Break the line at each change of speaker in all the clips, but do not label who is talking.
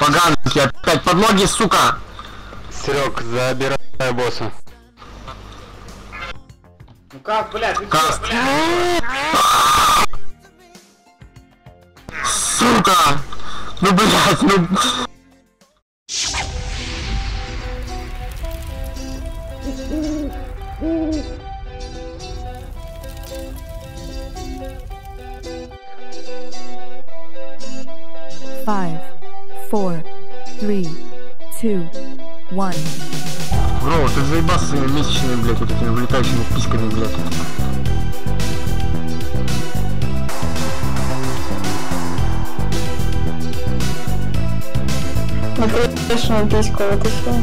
Поганки, опять под ноги, сука!
Серег, забирай босса.
Ну как, блядь, ты
Каст.
чё, блядь?
Сука! Ну, блядь, ну...
Five, four, three, two, one.
Бро, ты заебался своими месячными, блядь, вот этими вылетающими письками, блядь.
Ну, конечно, письку, вот и все.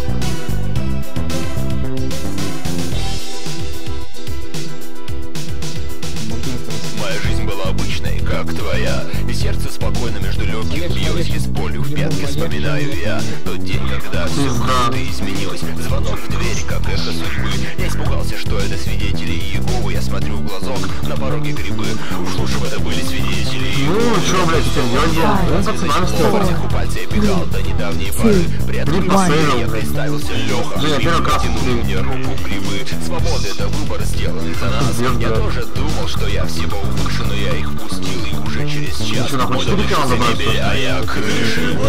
Моя жизнь была обычной, как твоя. И сердце спокойно между легких бьёсь. Из болью в пятке вспоминаю я тот день, когда все круто изменилось. Звонок в дверь, как эхо судьбы. Я испугался, что это свидетели Иеговы. Я смотрю в глазок, на пороге грибы. Уж лучше бы это были свидетели Иеговы.
Ну, чё, блядь, теперь делать будем? Он пацанами стоит.
У пальца я пекал до недавней поры. При этом я представился Лёха.
Женя, первый класс.
Протянул мне руку грибы. Свобода — это выбор, сделанный за нас. Я тоже думал, что я всего выше, но я их пустил, и уже через час
хочешь перекал забрать?
а я крыши.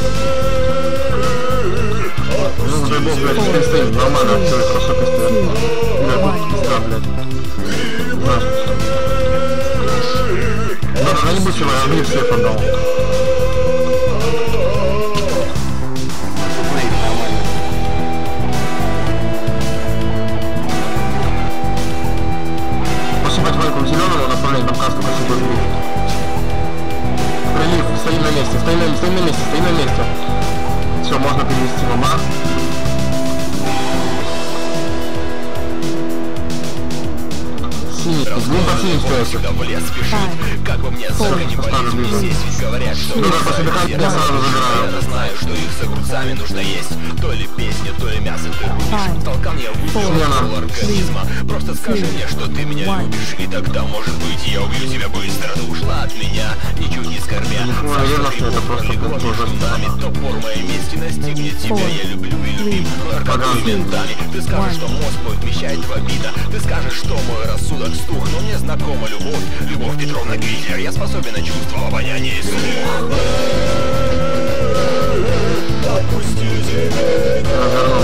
Ну, дай бог, блядь, теперь стоим, нормально, все хорошо постоянно. Блядь, пизда, блядь. Да, не будь его, я мне всех отдал. Посыпать войку зеленому, направлять там касту, как себе будет. Прилив, стоим на месте, стоим на месте. Все, можно перевести в МА. Синий, двум по синим стоящих.
Как бы мне сорок не болит, мне здесь ведь говорят, что
ну, да, я сразу забираю.
Я знаю, что их с огурцами нужно есть. То ли песня, то ли мясо, ты рубишь. Толкал я выпил организма. Просто скажи мне, что ты меня любишь, и тогда, может быть, я убью тебя быстро. Ты ушла от меня, ничуть не скорбя.
Наверное, что это просто
нами. Топор моей мести настигнет тебя. Я люблю и любим наркотиками ментами. Ты скажешь, что мозг мой вмещает в обида. Ты скажешь, что мой рассудок стух. Но мне знакома любовь, Любовь Петровна Гритлер. Я способен на чувство, обоняние и слух. Отпустите меня.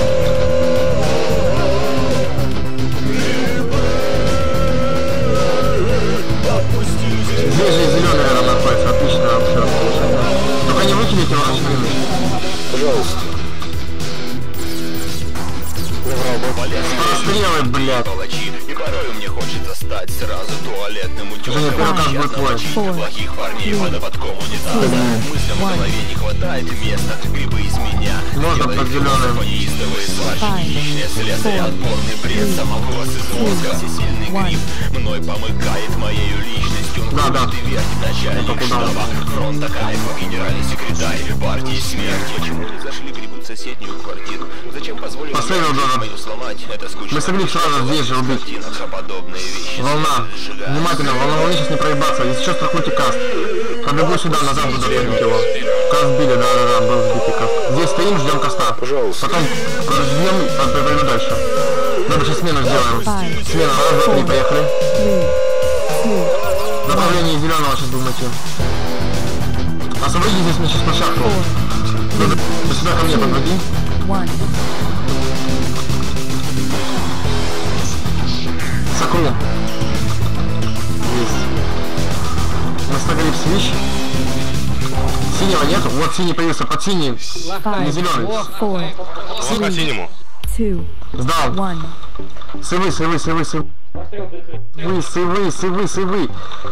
Здесь же зеленый рядом находится, отлично вообще. Только не выкинете его ручными.
Пожалуйста.
Стрелы, блядь.
И порой мне хочется стать сразу туалетным утёсом.
Женя, первый раз будет твой.
Плохих парней водопадком унитазом. Мыслям в голове не хватает места. Грибы из меня.
Можно под зеленым.
Неистовые сварщики, хищные следствия, отборный бред, самовоз из мозга. Всесильный гриб мной помыкает моею личностью.
Да.
Ты верхний начальник штаба. Фронта кайфа, генеральный секретарь партии смерти. Почему не зашли грибы в соседнюю квартиру? Зачем позволили мою сломать? Это скучно.
Мы смогли сразу здесь же убить. Волна. Внимательно, волна сейчас не проебаться. Если что, страхуйте каст. Побегу сюда, назад буду отходить его. Каст били, да, был сбитый каст. Здесь стоим, ждем каста.
Пожалуйста.
Потом ждем, пойду дальше. Надо сейчас смену сделаем. Смена, раз, два, три, поехали. Направление зеленого сейчас будем найти. Освободи здесь мне сейчас площадку. До сюда ко мне подводи. Сокру. Есть. Настагриб свищ. Синего нету? Вот синий появился под синий. Не зеленый.
По синему.
Сдал. Сывы. Сывы.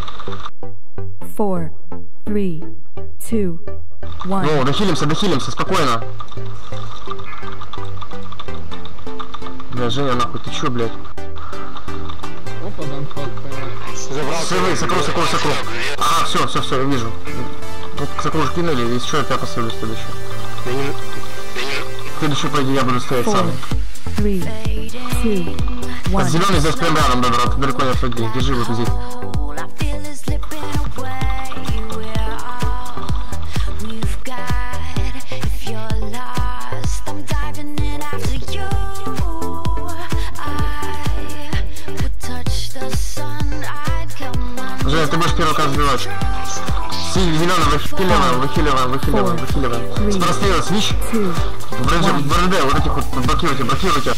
4, 3, 2, 1.
Ну, дохилимся, спокойно. Бля, Женя, нахуй, ты чё, блядь?
Опа, ганфак.
Сывы, сокру. Ага, все, я вижу. Вот сокру уже кинули, если что, я тебя поставлю следующий. Следующий, пойди, я буду стоять сам.
3, 2, 1.
Зеленый здесь прям рядом, да, брат, далеко не отходи, держи вот здесь. убивать. Зеленый, выхиливаем. Спростреел, свич. БРД, вот этих вот блокируйте.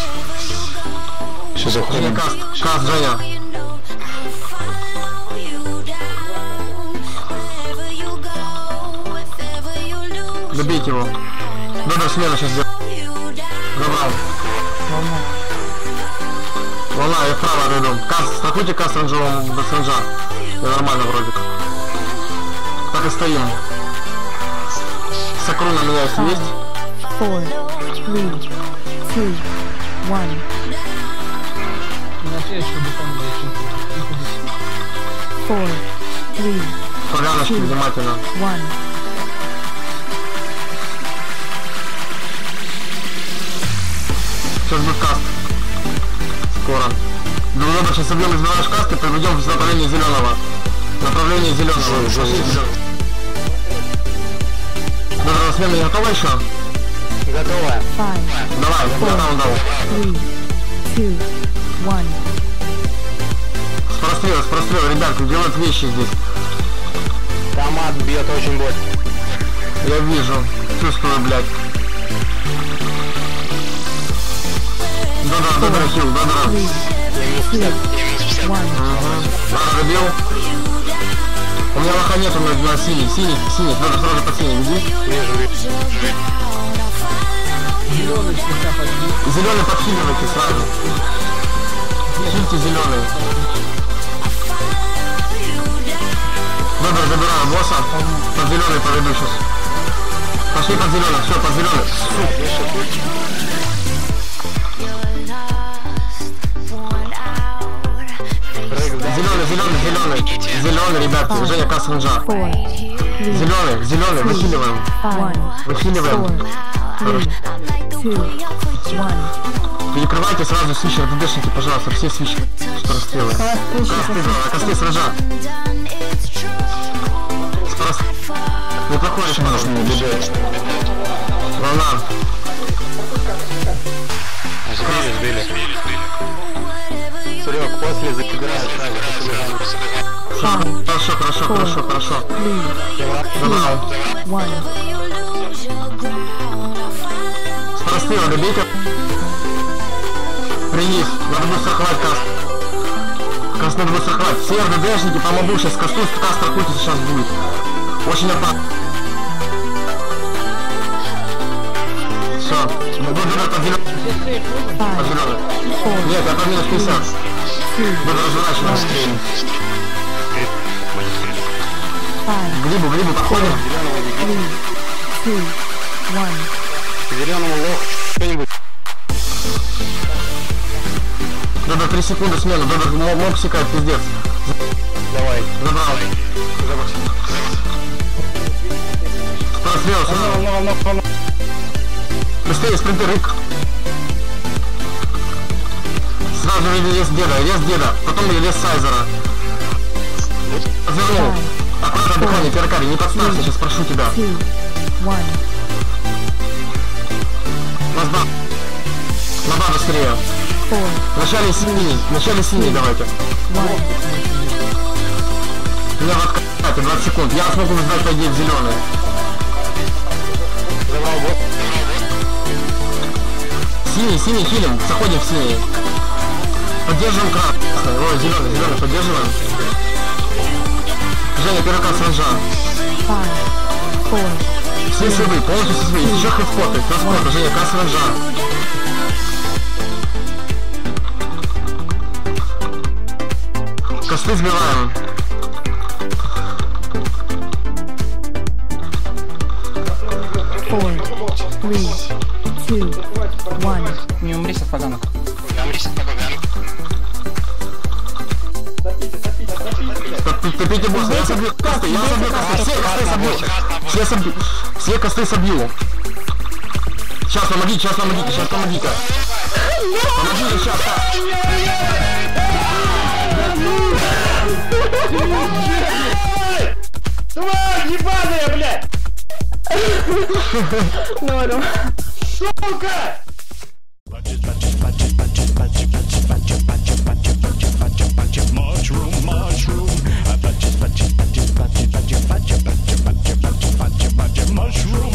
Все заходим.
Каст, Женя. Добейте его. Добрая смена сейчас сделать. Забрал. Волна, я вправо отойду. Каст, страхуйте каст ранжевым до сенджа. Я нормально вроде как. Так и стоим. Сакру на меня если есть.
4, 3, 2, 1.
Иначе еще бетон зачем.
4, 3,
Поганочки, внимательно.
1.
Сейчас будет каст. Скоро. Добро, сейчас убьем, избираешь каст и проведем в направлении зеленого. Направление зеленого. Добро, смена не готова еще?
Готово.
5,
Давай, я дал.
3, 2, 1.
Спрострел, ребятки, делают вещи здесь.
Томат бьет очень больно.
Я вижу, чувствую, блядь. Да-да, хил, да-да.
3, 2, 1.
Забил. У меня лоха нет, у меня синий. Надо сразу под синий, иди.
Зеленый слегка подбил.
Зеленый подхиливайте сразу. Хильте зеленый. Добро, забираю босса. Под зеленый поведу сейчас. Пошли под зеленый, все, под зеленый. Зеленый, ребят, Женя, касс ренджа.
4,
Зеленый, выхиливаем.
5, 4, 3, 2, 1.
Перекрывайте сразу свищи, РДДшники, пожалуйста, все свищи. Скорострелы. Косты с ренджа. Неплохой решение. Волна.
Сбили. Серег, после забираешь
Хорошо. Забрал.
1.
Спростила, добейте. Принес. Надо будет страховать каст. Каст надо будет страховать. Все РДДшники, помогу сейчас касту, каст страхуйте сейчас будет. Очень опасно. Все. Буду под зеленый. Нет, я по минус 50. Буду разворачиваться. Глибу, подходим.
3, 2, 1.
Зеленому лох, что-нибудь.
Надо 3 секунды смену, надо мог секать, пиздец.
Давай.
Забрал. Прострел, быстрее, спринтер, рык. Сразу лес деда, потом лес Сайзера. Развернул. Аккуратно дыхание, Терракари, не подставься, сейчас прошу тебя.
2, 1.
Лоба быстрее.
4,
Вначале синий давайте.
1.
У меня в откате 20 секунд. Я смогу сдать, по идее, в зеленый. Синий хилим, заходим в синий. Поддерживаем красный. Ой, зеленый, поддерживаем. Женя, первый касс ренджа.
5, 4.
Все свои, полностью все свои. Еще хэвспоты, Женя, касс ренджа. Косты сбиваем.
Four, 3, 2, 1.
Не умри, Сафаганов.
Топите босса, я собью косты, все косты собью. Сейчас помогите. Помогите, сейчас.
Тварь ебаная, блядь!
Норм.
Сука!
Mushroom, much room.